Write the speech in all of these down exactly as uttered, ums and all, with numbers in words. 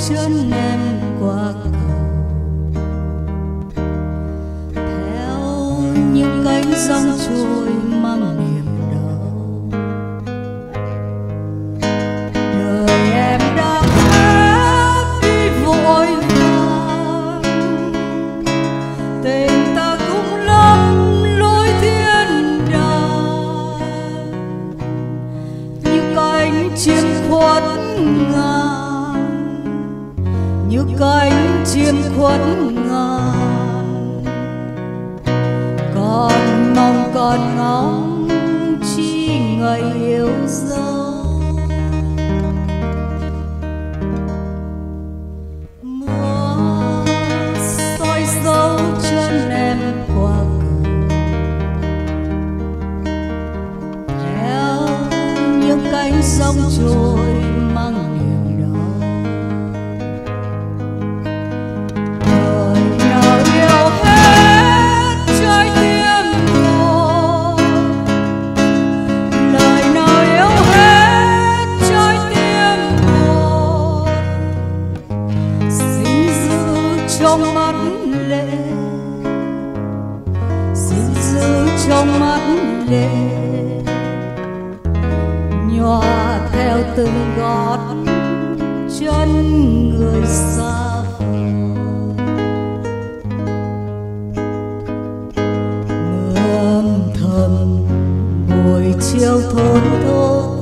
chân em qua cầu, theo những cánh dòng trôi mang niềm đau. Đời em đã hết đi vội vàng, tình ta cũng lắm lối thiên đàng, như cánh chim khuất ngàn, như cánh chim khuất ngàn. Còn mong còn ngóng chi ngày yêu dấu, mưa soi dấu chân em qua cầu, theo những cánh sông trôi mang niềm đau. Đời nào yêu hết trái tim một, lời nào yêu hết trái tim một. Xin giữ trong mắt lệ, xin giữ trong mắt lệ, nhòa theo từng gót chân người xa vời. Mưa âm thầm buổi chiều thốn thốt,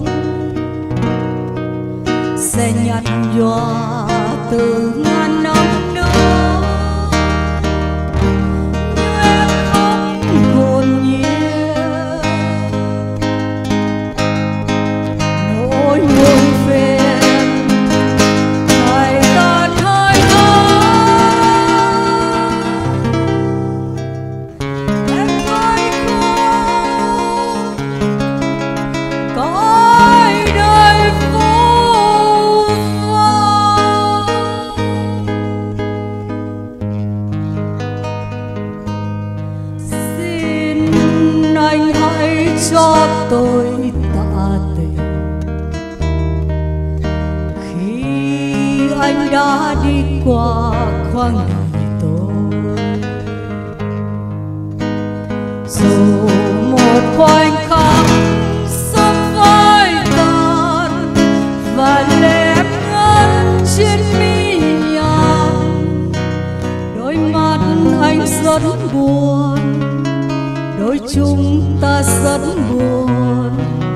sẽ nhạt nhòa từ ngàn năm nữa. Như em khóc hồn nhiên, nỗi muộn phiền ngày ta thay thế. Em thấy không, cõi đời vô vàn. Xin anh hãy cho tôi tạ tình, khi anh đã đi qua khoảng đời tôi. Dù một khoảnh khắc sớm phai tàn, và lệ em ngân trên mi nhàn, đôi mắt anh rất buồn, đôi chúng ta rất buồn.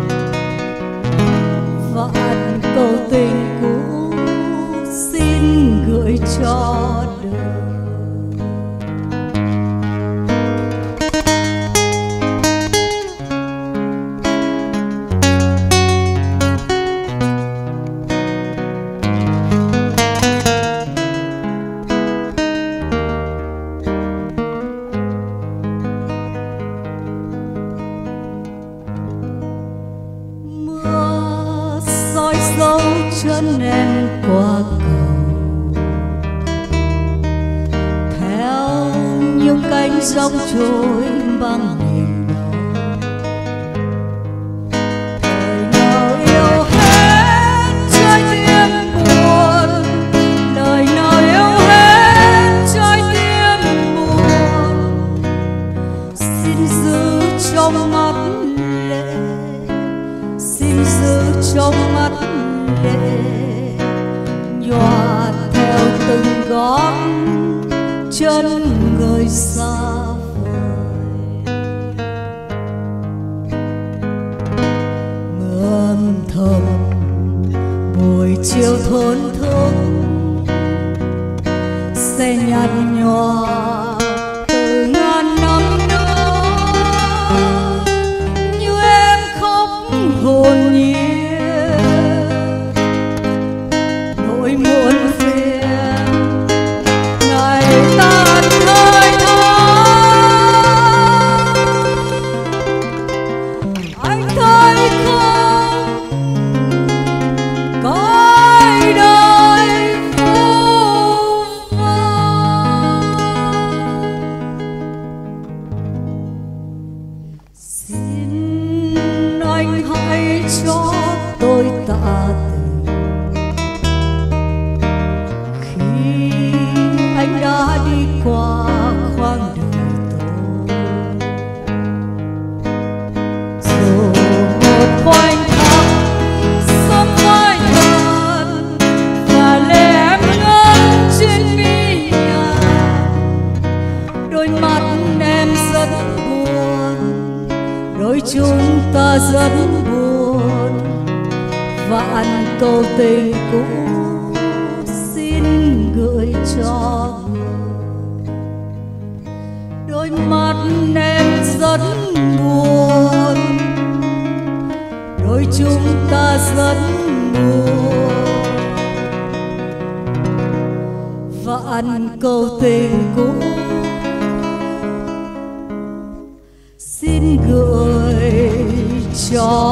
Vạn câu tình cũ xin gửi cho đời. Mưa soi dấu chân em qua cầu, theo những cánh sông trôi bằng niềm đau. Đời nào yêu hết trái tim buồn, đời nào yêu hết trái tim buồn. Xin giữ trong mắt lệ, xin giữ trong mắt lệ, nhòa theo từng gót chân người xa vời. Mưa âm thầm buổi chiều thốn thốt, sẽ nhạt nhòa từ ngàn năm nữa. Như em khóc hồn nhiên, nỗi muộn phiền ngày ta thời tháng. Anh thấy không, cõi đời vô vàn. Xin anh hãy cho tôi tạ tình, rất buồn, vạn câu tình cũ xin gửi cho người. Đôi mắt em rất buồn, đôi chúng ta rất buồn, vạn câu tình cũ xin gửi cho